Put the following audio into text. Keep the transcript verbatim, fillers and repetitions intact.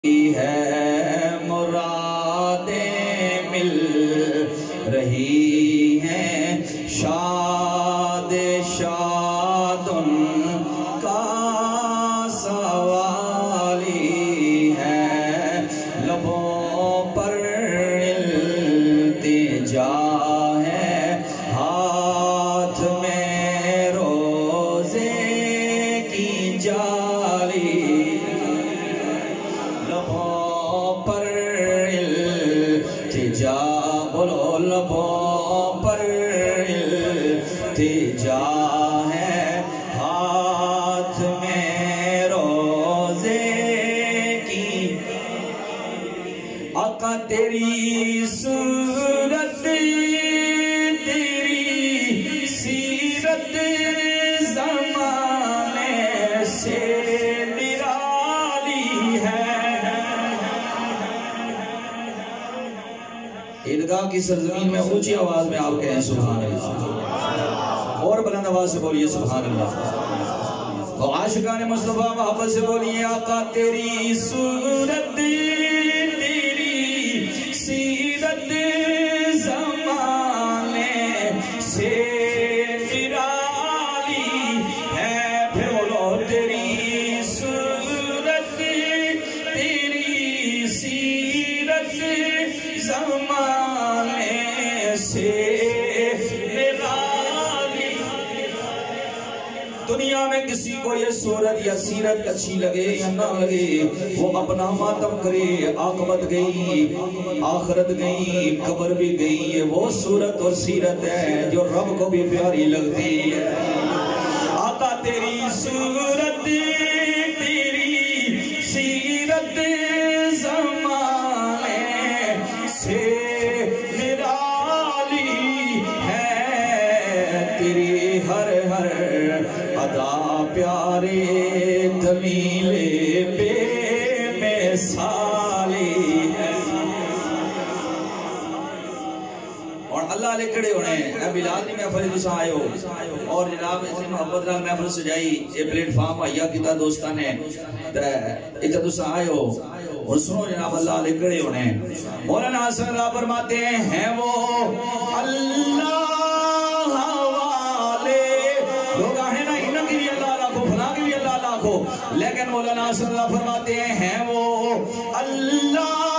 ہے مرادیں مل رہی ہیں، شاد شاد ان کا سوالی ہے، لبوں پر التجا ہے، ہاتھ میں روزے کی جالی، لبوں پر التجا، بولو لبوں پر التجا ہے، ہاتھ میں روزے کی، آقا تیری صورت تیری سیرت زمانے سے عیدگاہ کی سرزمین میں اونچی آواز میں آپ کہیں سبحان اللہ، اور بلند آواز سے بولیے سبحان اللہ، تو عاشقان مصطفیٰ محبت سے بولیے آقا تیری صورت تیری سیرت زمانے سے نرالی ہے، پھر بولو تیری صورت تیری سیرت زمانے سے نرالی، دنیا میں کسی کو یہ صورت یا سیرت اچھی لگے یا نہ لگے، وہ اپنا ماتم کرے، عاقبت گئی، آخرت گئی، قبر بھی گئی، یہ وہ صورت اور سیرت ہے جو رب کو بھی پیاری لگتی ہے۔ آقا تیری صورت تیری سیرت زمانے سے نرالی ہے، تیری ہر ہر ادا پیارے دلیلے بے مثالی ہے، اور اللہ لے کڑے ہونے اے بلال نہیں محفل دوسرا آئے ہو، اور جناب اتنی محبت رہا محفل سجائی یہ پلیٹ فارم آئیا کتا دوستان ہے اتنا دوسرا آئے ہو، اور سنو جناب اللہ لے کڑے ہونے، مولانا حسن اللہ فرماتے ہیں وہ اللہ والے لوگ آہیں نا انہ کی بھی اللہ لاکھو فلاں کی بھی اللہ لاکھو، لیکن مولانا حسن اللہ فرماتے ہیں وہ اللہ